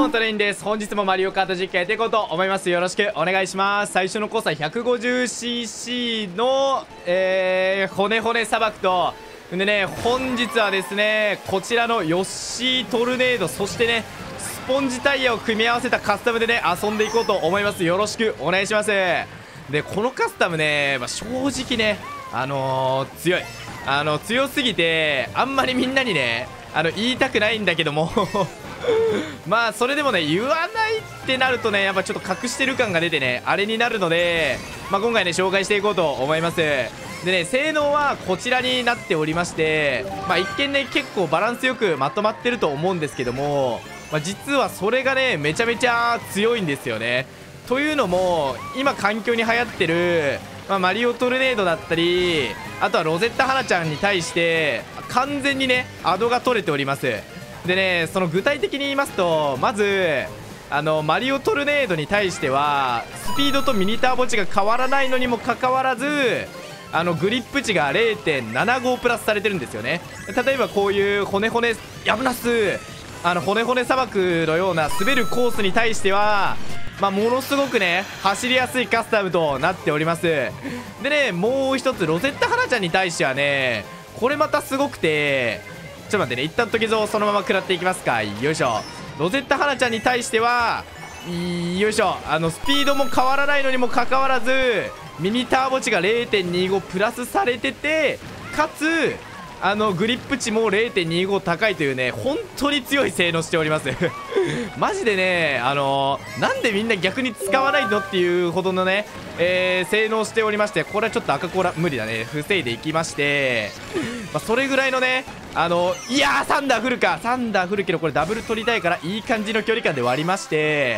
トレインです。本日もマリオカート実況やっていこうと思います。よろしくお願いします。最初のコースは 150cc の、骨骨砂漠とでね、本日はですね、こちらのヨッシートルネード、そしてねスポンジタイヤを組み合わせたカスタムでね遊んでいこうと思います。よろしくお願いします。でこのカスタムね、正直ね強い、強すぎてあんまりみんなにね言いたくないんだけどもまあそれでもね言わないってなるとねやっぱちょっと隠してる感が出てねあれになるので、今回ね紹介していこうと思います。でね、性能はこちらになっておりまして、一見ね結構バランスよくまとまってると思うんですけども、実はそれがねめちゃめちゃ強いんですよね。というのも今環境に流行ってる、マリオトルネードだったり、あとはロゼッタ花ちゃんに対して完全にねアドが取れております。でね、その具体的に言いますと、まずマリオトルネードに対してはスピードとミニターボ値が変わらないのにもかかわらずグリップ値が 0.75 プラスされてるんですよね。例えばこういう骨骨やぶなす骨骨砂漠のような滑るコースに対してはものすごくね走りやすいカスタムとなっております。でね、もう一つロゼッタ花ちゃんに対してはねこれまたすごくて、ちょっと待ってね、一旦時蔵そのまま食らっていきますか。よいしょ。ロゼッタ花ちゃんに対してはよいしょ、スピードも変わらないのにもかかわらずミニターボ値が 0.25 プラスされてて、かつグリップ値も 0.25 高いというね本当に強い性能しておりますマジでねなんでみんな逆に使わないのっていうほどのね、性能しておりまして、これはちょっと赤コーラ無理だね、防いでいきまして、それぐらいのねいやーサンダー降るけど、これダブル取りたいからいい感じの距離感で割りまして、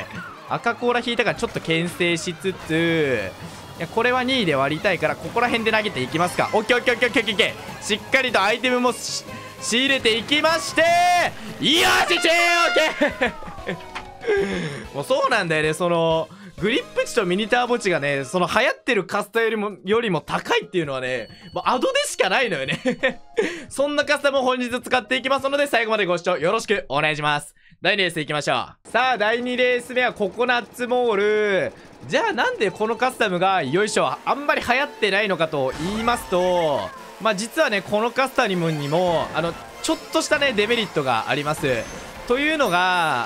赤コーラ引いたからちょっと牽制しつつ、これは2位で割りたいからここら辺で投げていきますか。オッケーオッケーオッケーオッケーオッケー、しっかりとアイテムも仕入れていきまして、よしチェーンオッケーもうそうなんだよね、そのグリップ値とミニターボ値がねその流行ってるカスタよりも高いっていうのはねアドでしかないのよねそんなカスタムを本日使っていきますので、最後までご視聴よろしくお願いします。第2レースいきましょう。さあ第2レース目はココナッツモール。じゃあなんでこのカスタムがよいしょあんまり流行ってないのかと言いますと、実はねこのカスタムにもちょっとしたねデメリットがあります。というのが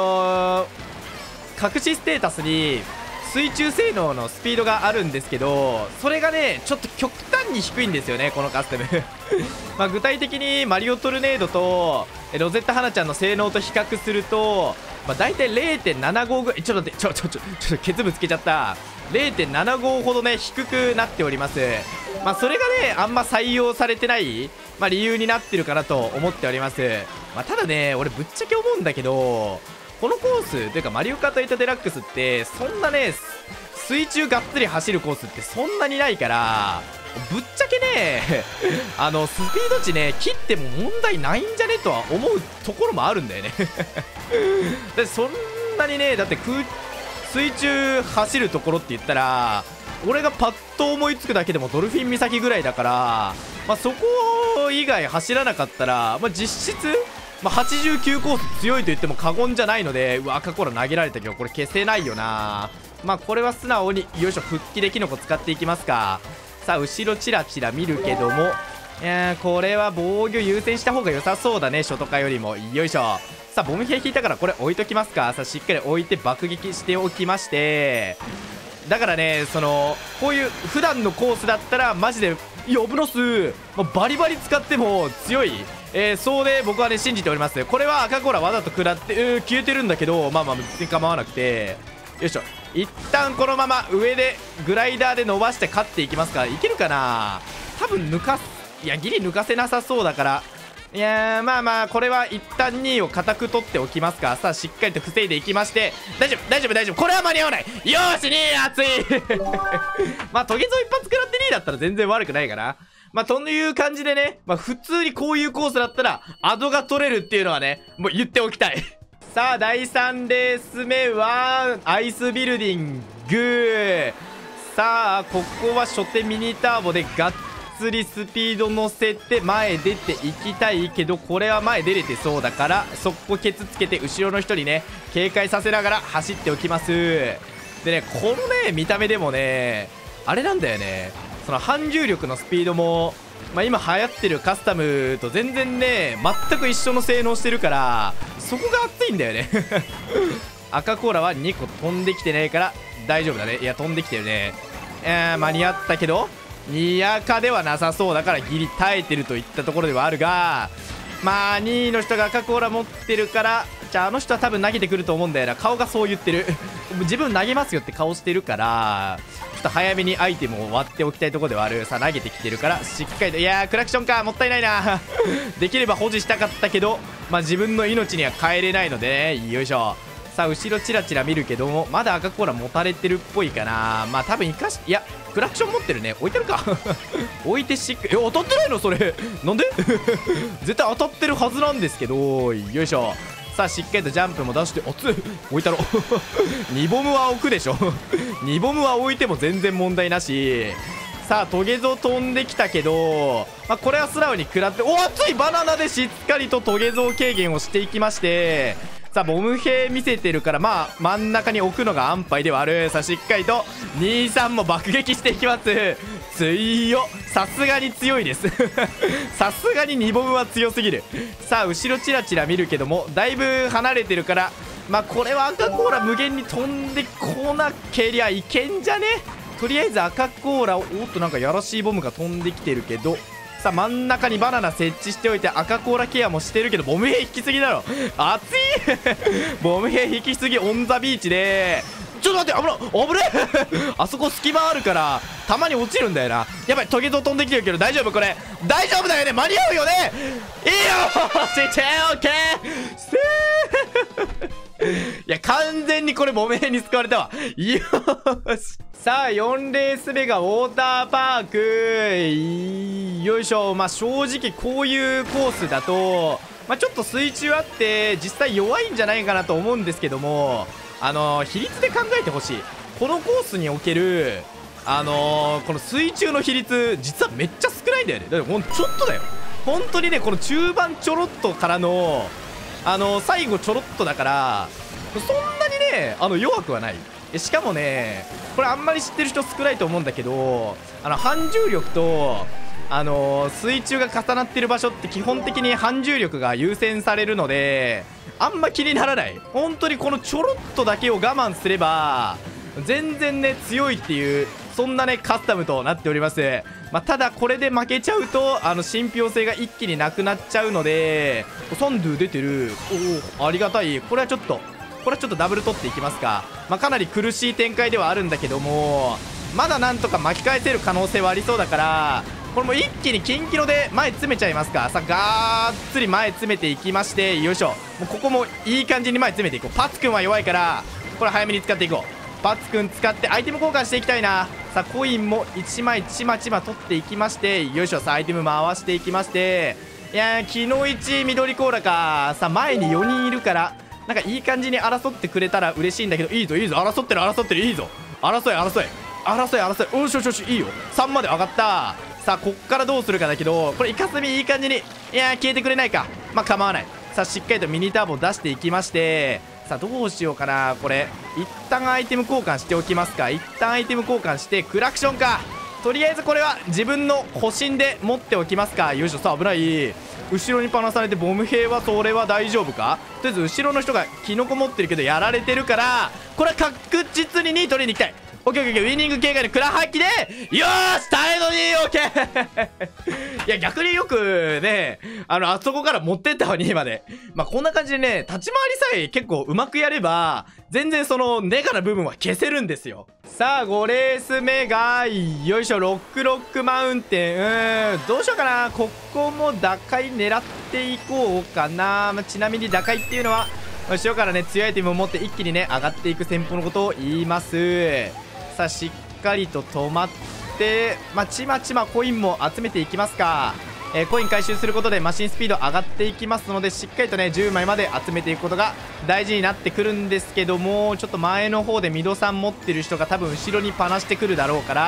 隠しステータスに水中性能のスピードがあるんですけど、それがねちょっと極端に低いんですよねこのカスタム具体的にマリオトルネードとロゼッタ花ちゃんの性能と比較すると、だいたい 0.75 ぐらい、ちょっと待ってケツぶつけちゃった。 0.75 ほどね低くなっております。それがねあんま採用されてない、理由になってるかなと思っております。ただね俺ぶっちゃけ思うんだけど、このコースというかマリオカート8デラックスってそんなね水中がっつり走るコースってそんなにないから、ぶっちゃけねスピード値ね切っても問題ないんじゃねとは思うところもあるんだよねだってそんなにね、だって水中走るところって言ったら俺がパッと思いつくだけでもドルフィン岬ぐらいだから、そこ以外走らなかったら、実質89コース強いと言っても過言じゃないので、うわ赤コーラ投げられたけどこれ消せないよな。これは素直によいしょ復帰でキノコ使っていきますか。さあ後ろチラチラ見るけども、これは防御優先した方が良さそうだね、初とかよりも。よいしょ。さあボム兵引いたからこれ置いときますか。さあしっかり置いて爆撃しておきまして、だからねこういう普段のコースだったらマジでヨブロスバリバリ使っても強い、そうで僕はね信じております。これは赤コーラわざと食らって消えてるんだけど、別に構わなくて、よいしょ一旦このまま上でグライダーで伸ばして勝っていきますか。いけるかな。多分いやギリ抜かせなさそうだから、いやーこれは一旦2位を固く取っておきますか。さあしっかりと防いでいきまして、大丈夫これは間に合わない。よーし2位熱いトゲゾ一発食らって2位だったら全然悪くないかな。という感じでね、普通にこういうコースだったらアドが取れるっていうのはねもう言っておきたいさあ第3レース目はアイスビルディング。さあここは初手ミニターボでがっつりスピード乗せて前出ていきたいけど、これは前出れてそうだから速攻ケツつけて後ろの人にね警戒させながら走っておきます。でね、このね見た目でもねあれなんだよね、その反重力のスピードも、今流行ってるカスタムと全然ね全く一緒の性能してるから、そこが熱いんだよね赤コーラは2個飛んできてないから大丈夫だね。いや飛んできてるね。間に合ったけどにやかではなさそうだからギリ耐えてるといったところではあるが、2位の人が赤コーラ持ってるから、じゃああの人は多分投げてくると思うんだよな。顔がそう言ってる自分投げますよって顔してるから、ちょっと早めにアイテムを割っておきたいところではある。さあ投げてきてるからしっかりと、いやークラクションかもったいないなできれば保持したかったけど、自分の命には変えれないのでね、よいしょ。さあ後ろチラチラ見るけどもまだ赤コーラ持たれてるっぽいかな。多分生かし、いやクラクション持ってるね。置いてるか置いて当たってないのそれなんで絶対当たってるはずなんですけど、よいしょ。さあしっかりとジャンプも出して、熱い置いたろ2ボムは置くでしょ2ボムは置いても全然問題なし。さあトゲゾ飛んできたけど、これは素直に食らって、お熱いバナナでしっかりとトゲゾ軽減をしていきまして、さあボム兵見せてるから真ん中に置くのが安牌ではある。さあしっかりと23も爆撃していきます。強っ、さすがに強いですさすがに2ボムは強すぎる。さあ後ろチラチラ見るけどもだいぶ離れてるから、これは赤コーラ無限に飛んでこなけりゃいけんじゃね。とりあえず赤コーラを、おっとなんかやらしいボムが飛んできてるけど、さあ真ん中にバナナ設置しておいて赤コーラケアもしてるけど、ボム兵引きすぎだろ熱いボム兵引きすぎオンザビーチで、ちょっと待って危ねあそこ隙間あるからたまに落ちるんだよな。やばいトゲゾ飛んできてるけど大丈夫、これ大丈夫だよね、間に合うよね。いいよしちゃオッケーいや完全にこれボム兵に救われたわ。よし、さあ4レース目がウォーターパーク、よいしょ。正直こういうコースだとちょっと水中あって実際弱いんじゃないかなと思うんですけども、比率で考えてほしい。このコースにおけるこの水中の比率実はめっちゃ少ないんだよね。だってほんちょっとだよ本当にね。この中盤ちょろっとからの最後ちょろっとだから、そんなにね弱くはない。しかもねこれあんまり知ってる人少ないと思うんだけど、反重力と水中が重なってる場所って基本的に反重力が優先されるのであんま気にならない。本当にこのちょろっとだけを我慢すれば全然ね強いっていう、そんなねカスタムとなっております。ただこれで負けちゃうと信憑性が一気になくなっちゃうので、サンドゥ出てる、おありがたい。これはちょっとダブル取っていきますか。かなり苦しい展開ではあるんだけども、まだなんとか巻き返せる可能性はありそうだから、これも一気にキンキロで前詰めちゃいますか。さあガーッつり前詰めていきまして、よいしょ。もうここもいい感じに前詰めていこう。パツくんは弱いからこれ早めに使っていこう。パツくん使ってアイテム交換していきたいな。さあコインも1枚ちまちま取っていきまして、よいしょ。さあアイテム回していきまして、いやー昨日1緑コーラか。さあ前に4人いるからなんかいい感じに争ってくれたら嬉しいんだけど、いいぞ争ってるいいぞ、争い、よしよしよし、いいよ。3まで上がった。さあこっからどうするかだけど、これイカスミいい感じに、いやー消えてくれないか。構わない。さあしっかりとミニターボ出していきまして、さあどうしようかな。これ一旦アイテム交換しておきますか。一旦アイテム交換してクラクションか。とりあえずこれは自分の保身で持っておきますか。よいしょ。さあ危ない。後ろにパナされてボム兵はそれは大丈夫か。とりあえず後ろの人がキノコ持ってるけどやられてるから、これは確実に2位取りに行きたい。オッケーオッケー、ウィニング警戒のクラハッキでよーし耐えの2位オッケーいや逆によくねあそこから持ってったわ2位まで。こんな感じでね立ち回りさえ結構うまくやれば全然そのネガな部分は消せるんですよ。さあ5レース目がよいしょ。ロックマウンテン、どうしようかな。ここも打開狙っていこうかな。ちなみに打開っていうのは後ろからね強いアイテムを持って一気にね上がっていく戦法のことを言います。さあしっかりと止まって、ちまちまコインも集めていきますか。コイン回収することでマシンスピード上がっていきますので、しっかりとね10枚まで集めていくことが大事になってくるんですけども、ちょっと前の方でミドさん持ってる人が多分後ろにパナしてくるだろうから、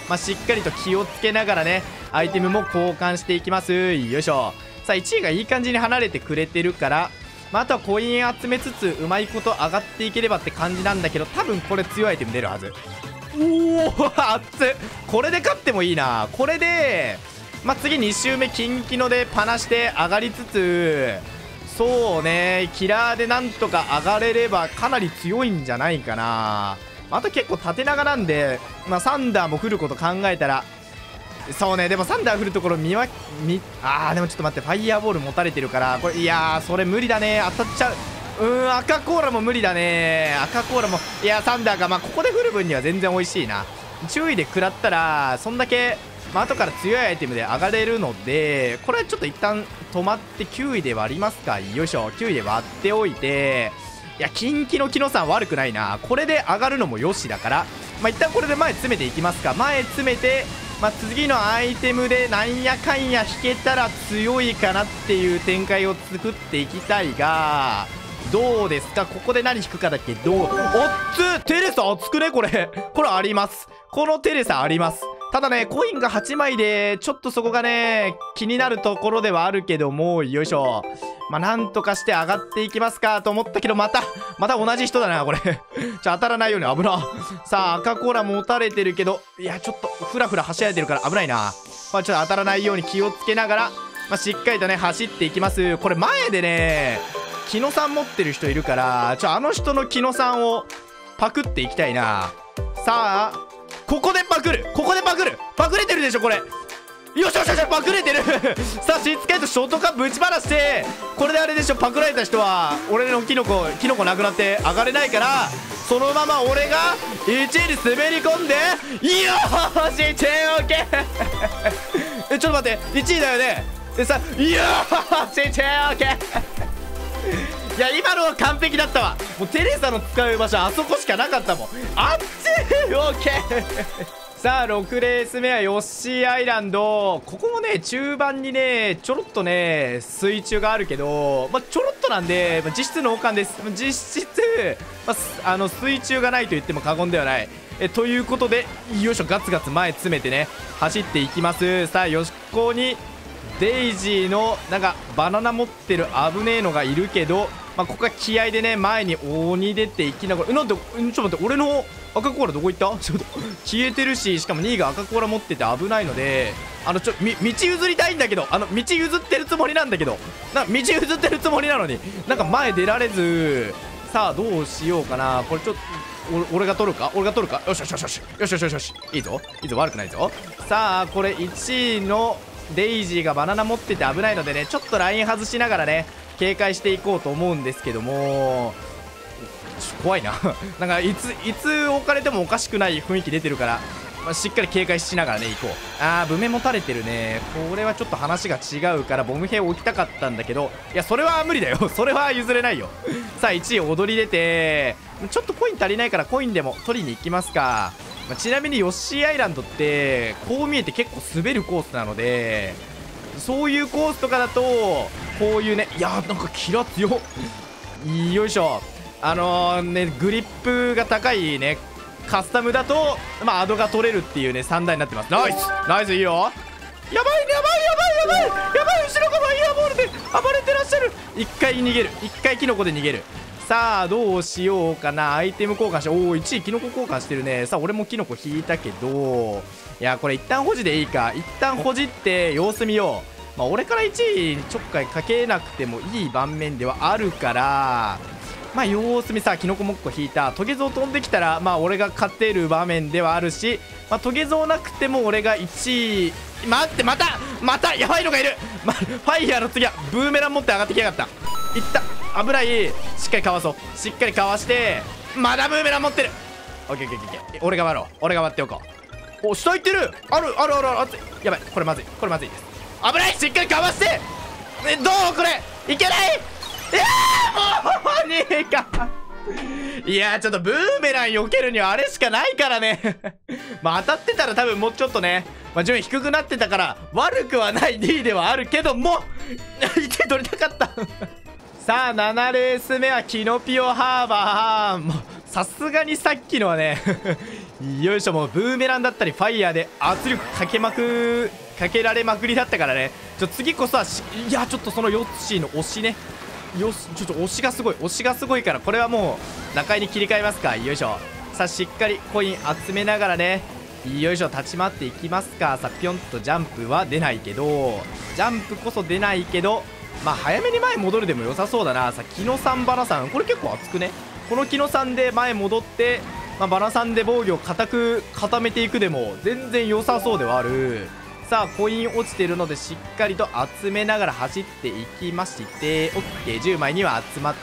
しっかりと気をつけながらねアイテムも交換していきます。よいしょ。さあ1位がいい感じに離れてくれてるから、あとはコイン集めつつうまいこと上がっていければって感じなんだけど、多分これ強いアイテム出るはず。おお熱っ。これで勝ってもいいな。これで次2周目キンキノでパナして上がりつつ、そうねキラーでなんとか上がれればかなり強いんじゃないかな。あと結構縦長なんで、サンダーも降ること考えたら、そうねでもサンダー降るところでもちょっと待って、ファイヤーボール持たれてるから、これいやーそれ無理だね。当たっちゃう。赤コーラも無理だね。赤コーラもいやサンダーがここで降る分には全然美味しいな。注意で食らったらそんだけ後から強いアイテムで上がれるので、これはちょっと一旦止まって9位で割りますか。よいしょ。9位で割っておいて、いやキンキのキノさん悪くないな。これで上がるのもよしだから、一旦これで前詰めていきますか。前詰めて、次のアイテムでなんやかんや引けたら強いかなっていう展開を作っていきたいが、どうですか。ここで何引くかだけど、おっつテレサ熱くね。これあります。このテレサあります。ただねコインが8枚でちょっとそこがね気になるところではあるけども、よいしょ。なんとかして上がっていきますかと思ったけど、また同じ人だなこれ当たらないように危な。さあ赤コーラ持たれてるけど、いやちょっとフラフラ走られてるから危ないな。ちょっと当たらないように気をつけながら、しっかりとね走っていきます。これ前でねキノさん持ってる人いるから、あの人のキノさんをパクっていきたいな。さあここでパクる。パクれてるでしょこれ。よしよしよしパクれてるさあしつけとショートカップぶちばらして、これであれでしょ、パクられた人は俺のキノコなくなって上がれないから、そのまま俺が1位に滑り込んで、よーし1位オッケーちょっと待って1位だよね。でさよーし1位オッケーいや今のは完璧だったわ。もうテレサの使う場所あそこしかなかったもん。あっちーオッケーさあ6レース目はヨッシーアイランド。ここもね中盤にねちょろっとね水中があるけど、ちょろっとなんで、実質ノーカンです。実質、水中がないと言っても過言ではない。ということでよいしょ、ガツガツ前詰めてね走っていきます。さあ横にデイジーのなんかバナナ持ってる危ねえのがいるけど、ここは気合でね前に鬼出ていきながら、なんでちょっと待って、俺の赤コーラどこ行った？ちょっと消えてるし、しかも2位が赤コーラ持ってて危ないので、道譲りたいんだけど、道譲ってるつもりなんだけど、道譲ってるつもりなのになんか前出られず。さあどうしようかな。これちょっと俺が取るか。よしよしよしよしよしよしよし、いいぞ悪くないぞ。さあこれ1位のデイジーがバナナ持ってて危ないのでね、ちょっとライン外しながらね警戒していこうと思うんですけども、怖いななんかいつ置かれてもおかしくない雰囲気出てるから、しっかり警戒しながらね行こう。ブメ持たれてるね。これはちょっと話が違うからボム兵置きたかったんだけど、いやそれは無理だよそれは譲れないよさあ1位踊り出て、ちょっとコイン足りないからコインでも取りに行きますか。ちなみにヨッシーアイランドってこう見えて結構滑るコースなので、そういうコースとかだとこういうね、いやーなんかキラ強っよいしょ。グリップが高いねカスタムだとアドが取れるっていうね3台になってます。ナイスいいよ。やばい後ろがファイヤーボールで暴れてらっしゃる。1回逃げる、1回キノコで逃げる。さあどうしようかな。アイテム交換して、1位キノコ交換してるね。さあ俺もキノコ引いたけど、いやこれ一旦保持でいいか。一旦保持って様子見よう。俺から1位ちょっかいかけなくてもいい盤面ではあるから、様子見。さあキノコモッコ引いた。トゲゾウ飛んできたら俺が勝てる場面ではあるし、トゲゾウなくても俺が1位。待って、またやばいのがいるファイヤーの次はブーメラン持って上がってきやがった。いった危ない。しっかりかわそう。しっかりかわして、まだブーメラン持ってる。オッケー。俺が割っておこう。下行ってる。ある熱い。やばい、これまずいです。危ない。しっかりかわして、どうこれいけない。もうねえかいやちょっとブーメラン避けるにはあれしかないからね当たってたら多分もうちょっとね、順位低くなってたから悪くはない D ではあるけども1点取りたかったさあ7レース目はキノピオハーバー。さすがにさっきのはねよいしょ。もうブーメランだったりファイヤーで圧力かけられまくりだったからね。次こそはいや、ちょっとそのヨッシーの押しね、ちょっと押しがすごいから、これはもう打開に切り替えますか。よいしょ。さあしっかりコイン集めながらね、よいしょ、立ち回っていきますか。さあピョンとジャンプは出ないけど、ジャンプこそ出ないけど、まあ早めに前戻るでも良さそうだな。さあ木野さんバナさん、これ結構熱くね。この木野さんで前戻って、まあ、バナさんで防御を固めていくでも全然良さそうではある。さあコイン落ちてるのでしっかりと集めながら走っていきまして、 OK、 10枚には集まった。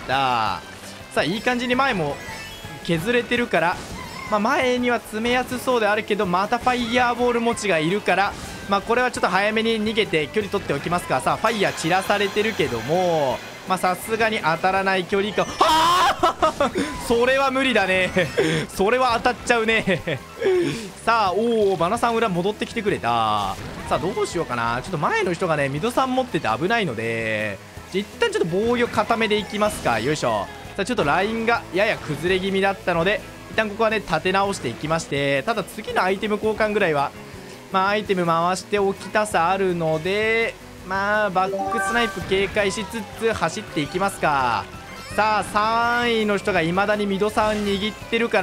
さあいい感じに前も削れてるから、まあ、前には詰めやすそうであるけど、またファイヤーボール持ちがいるから、まあこれはちょっと早めに逃げて距離取っておきますか。さあファイヤー散らされてるけども、まあさすがに当たらない距離感。はあそれは無理だねそれは当たっちゃうねさあおお、バナさん裏戻ってきてくれた。さあどうしようかな。ちょっと前の人がねミドさん持ってて危ないので、一旦ちょっと防御固めでいきますか。よいしょ。さあちょっとラインがやや崩れ気味だったので、一旦ここはね立て直していきまして、ただ次のアイテム交換ぐらいはまあアイテム回しておきたさあるので、まあバックスナイプ警戒しつつ走っていきますか。さあ3位の人が未だにミドさん握ってるから、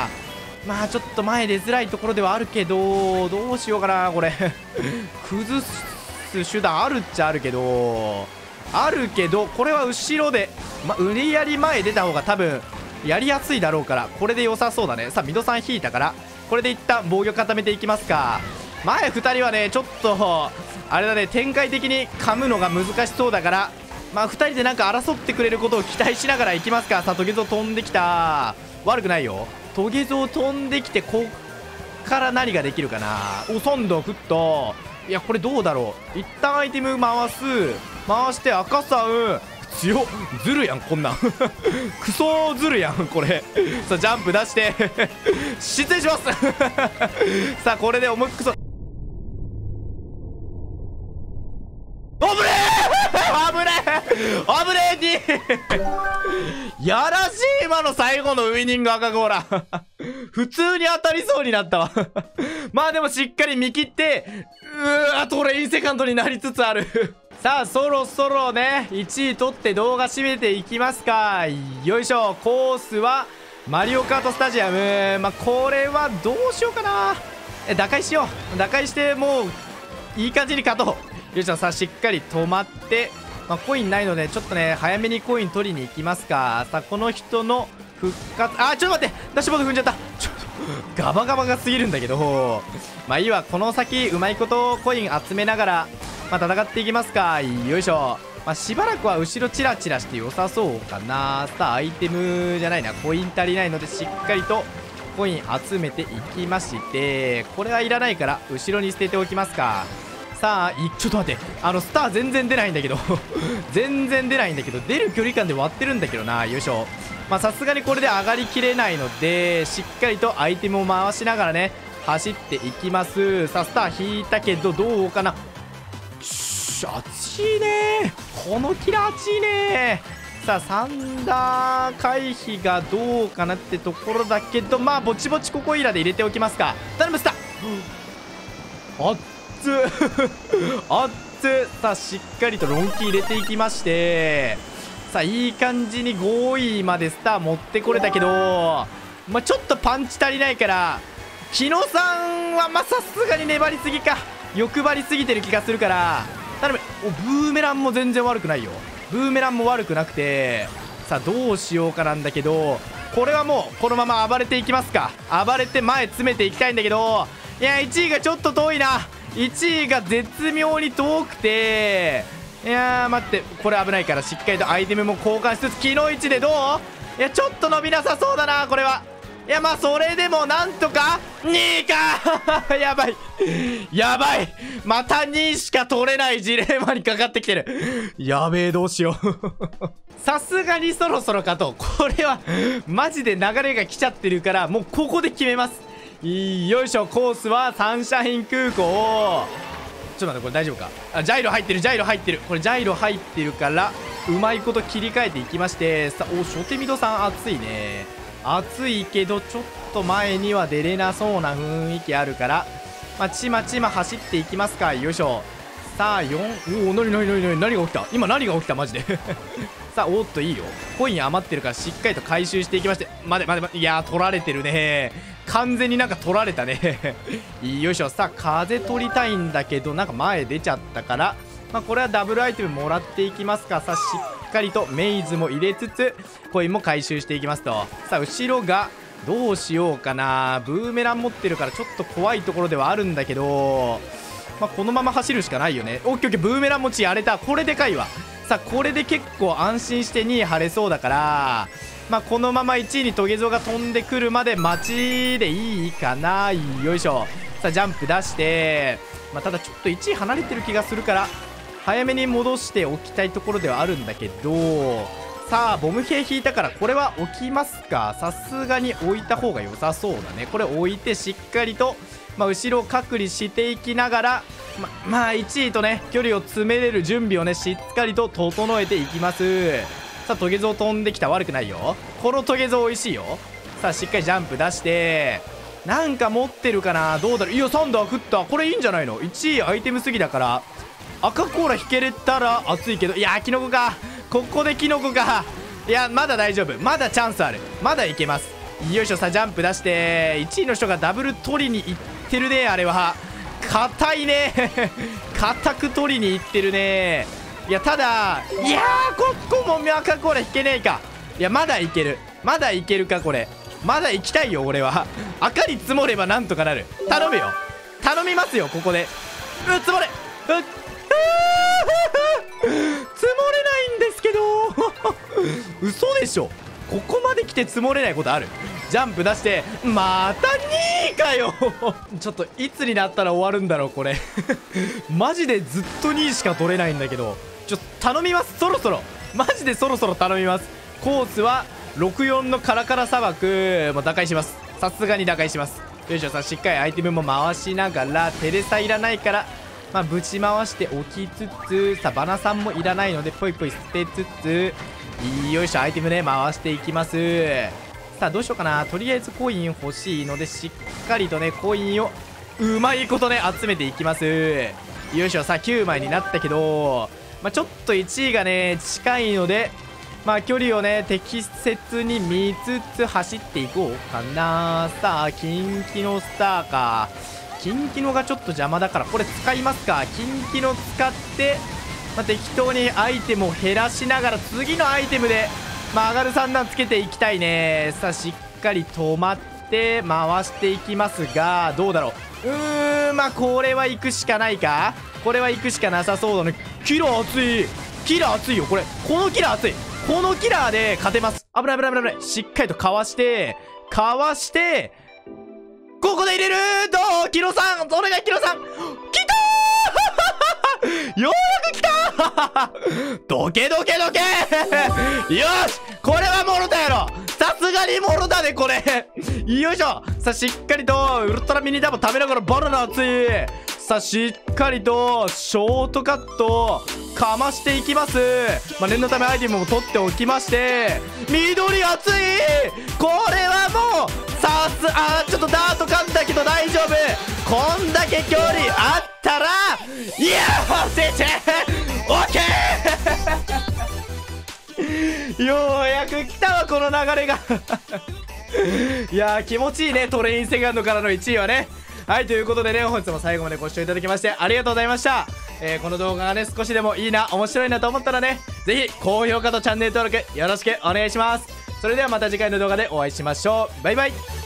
まあちょっと前出づらいところではあるけど、どうしようかなこれ崩す手段あるっちゃあるけど、これは後ろで、まあ、無理やり前出た方が多分やりやすいだろうから、これで良さそうだね。さあミドさん引いたから、これで一旦防御固めていきますか。前2人はねちょっとあれだね、展開的に噛むのが難しそうだから、まあ2人でなんか争ってくれることを期待しながらいきますか。さあトゲゾウ飛んできた。悪くないよ。トゲゾウ飛んできて、こっから何ができるかな。お今度フット。いやこれどうだろう。一旦アイテム回して赤さん強っ、ずるやんこんなんクソずるやんこれさあジャンプ出して失礼しますさあこれで思いっくそ危ねえやらしい今の最後のウイニング赤ゴーラ普通に当たりそうになったわまあでもしっかり見切って、トレインセカンドになりつつあるさあそろそろね1位取って動画締めていきますか。よいしょ。コースはマリオカートスタジアム。まあこれはどうしようかな。打開しよう。打開してもういい感じに勝とう。よいしょ。さあしっかり止まって、まあ、コインないのでちょっとね早めにコイン取りに行きますか。さあこの人の復活、ちょっと待って、ダッシュボード踏んじゃった。ちょっとガバガバが過ぎるんだけど、まあいいわ。この先うまいことコイン集めながら、まあ、戦っていきますか。よいしょ。まあ、しばらくは後ろチラチラして良さそうかな。さあアイテムじゃないな、コイン足りないのでしっかりとコイン集めていきまして、これはいらないから後ろに捨てておきますか。さあちょっと待って、スター全然出ないんだけど全然出ないんだけど、出る距離感で割ってるんだけどな。よいしょ。まあさすがにこれで上がりきれないので、しっかりとアイテムを回しながらね走っていきます。さあスター引いたけどどうかな。熱いねこのキラー熱いね。さあサンダー回避がどうかなってところだけど、まあぼちぼちここいらで入れておきますか。頼むスター熱っ熱っ。さあしっかりとロンキー入れていきまして、さあいい感じに5位までスター持ってこれたけど、まあちょっとパンチ足りないから、木野さんはまあさすがに粘りすぎか、欲張りすぎてる気がするから、頼む。ブーメランも全然悪くないよ。ブーメランも悪くなくて、さあどうしようかなんだけど、これはもうこのまま暴れていきますか。暴れて前詰めていきたいんだけど、いや1位がちょっと遠いな。1位が絶妙に遠くて、いやー待って、これ危ないからしっかりとアイテムも交換しつつ、木の位置でどう。いやちょっと伸びなさそうだなこれは。いやまあそれでもなんとか2位かやばいやばい、また2位しか取れないジレンマにかかってきてる。やべえどうしようさすがにそろそろかと。これはマジで流れが来ちゃってるから、もうここで決めます。よいしょ。コースはサンシャイン空港。ちょっと待って、これ大丈夫か。ジャイロ入ってる、ジャイロ入ってる。これジャイロ入ってるからうまいこと切り替えていきまして、さあ初手ミドさん熱いね。 暑いけどちょっと前には出れなそうな雰囲気あるから、まあ、ちまちま走っていきますか。よいしょ。さあ4、おお、何が起きた、今何が起きたマジでさあ、おっといいよ、コイン余ってるからしっかりと回収していきまして、待て、いやー取られてるね、完全になんか取られたねよいしょ。さあ風取りたいんだけどなんか前出ちゃったから、まあ、これはダブルアイテムもらっていきますか。さあしっかりとメイズも入れつつコインも回収していきますと。さあ後ろがどうしようかな、ブーメラン持ってるからちょっと怖いところではあるんだけど、まあ、このまま走るしかないよね。オッケーオッケー、ブーメラン持ちやれた、これでかいわ。さあこれで結構安心して2位張れそうだから、まあ、このまま1位にトゲゾウが飛んでくるまで待ちでいいかな。よいしょ。さあジャンプ出して、まあ、ただちょっと1位離れてる気がするから早めに戻しておきたいところではあるんだけど、さあボム兵引いたからこれは置きますか。さすがに置いた方が良さそうだね。これ置いてしっかりと、まあ、後ろ隔離していきながら、まあ1位とね距離を詰めれる準備をねしっかりと整えていきます。さあトゲゾウ飛んできた、悪くないよ、このトゲゾウ美味しいよ。さあしっかりジャンプ出してなんか持ってるかな、どうだろう。いやサンダー食った、これいいんじゃないの。1位アイテムすぎだから赤コーラ引けれたら熱いけど、いやーキノコか、ここでキノコか。いやまだ大丈夫、まだチャンスある、まだいけます。よいしょ。さあジャンプ出して1位の人がダブル取りに行ってるね。あれは硬いね硬く取りに行ってるね。いやただいやーここも赤コーラ引けねえか。いやまだいける、まだいけるか、これまだ行きたいよ俺は。赤に積もればなんとかなる、頼むよ、頼みますよ。ここで積もれ、積もれないんですけど嘘でしょ、ここまで来て積もれないことある。ジャンプ出してまた2位かよちょっといつになったら終わるんだろうこれマジでずっと2位しか取れないんだけど、ちょっと頼みます、そろそろマジでそろそろ頼みます。コースは64のカラカラ砂漠も打開します、さすがに打開します。よいしょ。さあしっかりアイテムも回しながらテレサいらないからまあぶち回しておきつつ、さあバナさんもいらないのでポイポイ捨てつつ、よいしょ。アイテムね回していきます。さあどうしようかな、とりあえずコイン欲しいのでしっかりとねコインをうまいことね集めていきます。よいしょ。さあ9枚になったけど、まあ、ちょっと1位がね近いので、まあ距離をね適切に見つつ走っていこうかな。さあキンキノスターか、キンキノがちょっと邪魔だからこれ使いますか。キンキノ使って、まあ、適当にアイテムを減らしながら次のアイテムで、まあ、上がる3段つけていきたいね。さあしっかり止まって回していきますが、どうだろう。まあこれは行くしかないか、これは行くしかなさそうだね。キラー熱い、キラー熱いよこれ、このキラー熱い、このキラーで勝てます。危ない危ない危ない危ない、しっかりとかわしてここで入れる。どうキロさん、お願いキロさん、きたーようやく来たどけどけどけよし、これはモロタやろ、さすがにモロタでこれよいしょ。さあしっかりとウルトラミニダム食べながらバナナ熱い。さあしっかりとショートカットかましていきます。まあ、念のためアイテムも取っておきまして、緑熱い、これはもうさすちょっとダート噛んだけど大丈夫、こんだけ距離あったらいやーせちオッケーようやく来たわこの流れがいやー気持ちいいね、トレインセカンドからの1位はね。はい、ということでね、本日も最後までご視聴いただきましてありがとうございました。この動画がね少しでもいいな、面白いなと思ったらね、ぜひ高評価とチャンネル登録よろしくお願いします。それではまた次回の動画でお会いしましょう。バイバイ。